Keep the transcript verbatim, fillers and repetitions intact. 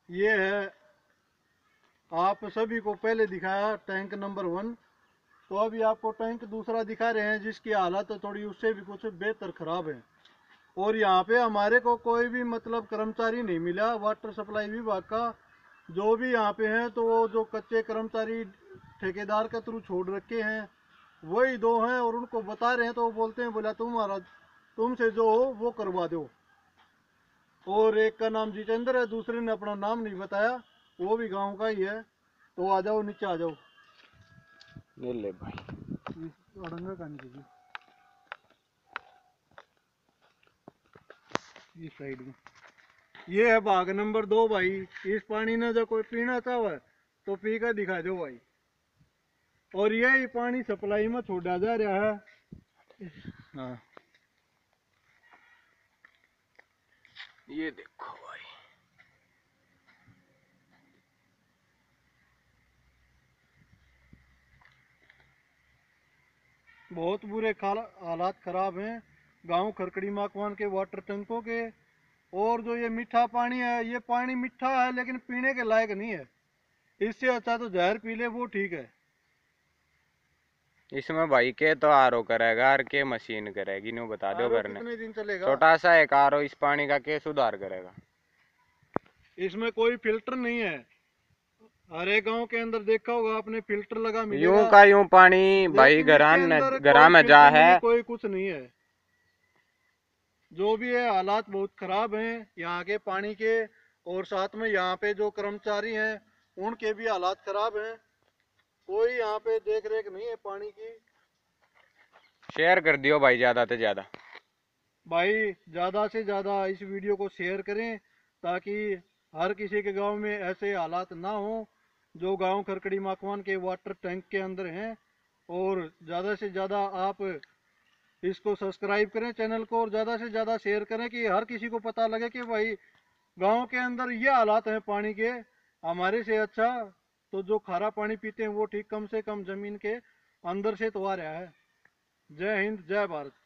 ये है, आप सभी को पहले दिखाया टैंक नंबर वन, तो अभी आपको टैंक दूसरा दिखा रहे हैं जिसकी हालत थोड़ी उससे भी कुछ बेहतर खराब है। और यहाँ पे हमारे को कोई भी मतलब कर्मचारी नहीं मिला वाटर सप्लाई विभाग का। जो भी यहाँ पे हैं तो वो जो कच्चे कर्मचारी ठेकेदार के थ्रू छोड़ रखे हैं वही दो हैं, और उनको बता रहे हैं तो वो बोलते हैं बोला तुम्हारा तुमसे जो हो वो करवा दो। और एक का नाम जितेंद्र है, दूसरे ने अपना नाम नहीं बताया, वो भी गांव का ही है। तो आ जाओ नीचे आ जाओ। ले ले भाई अड़ंगा का नीचे इस साइड में ये है भाग नंबर दो भाई। इस पानी ने जो कोई पीना चाहे तो पी कर दिखा दो भाई। और यही पानी सप्लाई में छोड़ा जा रहा है। हाँ ये देखो भाई, बहुत बुरे हालात खराब हैं गांव खरकड़ी माकवान के वाटर टैंकों के। और जो ये मीठा पानी है, ये पानी मीठा है लेकिन पीने के लायक नहीं है। इससे अच्छा तो जहर पी ले वो ठीक है। इसमें भाई के तो आर ओ करेगा और के मशीन करेगी, नो बता दो आर ओ करने। कितने दिन चलेगा? छोटा सा एक आर ओ इस पानी का के सुधार करेगा? इसमें कोई फिल्टर नहीं है। हर एक गांव के अंदर देखा होगा आपने फिल्टर लगा यूं मिलेगा, का यूं पानी भाई लेकिन घरा इसके अंदर घरा कोई में जा फिल्टर है। नहीं, कोई कुछ नहीं है। जो भी है हालात बहुत खराब हैं यहाँ के पानी के। और साथ में यहाँ पे जो कर्मचारी हैं उनके भी हालात खराब हैं। कोई यहाँ पे देख रेख नहीं है पानी की। शेयर कर दियो भाई ज्यादा से ज्यादा। भाई ज़्यादा से ज़्यादा इस वीडियो को शेयर करें ताकि हर किसी के गांव में ऐसे हालात ना हो जो गांव खरकड़ी माकवान के वाटर टैंक के अंदर हैं। और ज़्यादा से ज़्यादा आप इसको सब्सक्राइब करें चैनल को, और ज़्यादा से ज़्यादा शेयर करें कि हर किसी को पता लगे कि भाई गांव के अंदर ये हालात हैं पानी के। हमारे से अच्छा तो जो खारा पानी पीते हैं वो ठीक, कम से कम ज़मीन के अंदर से तो आ रहा है। जय हिंद जय भारत।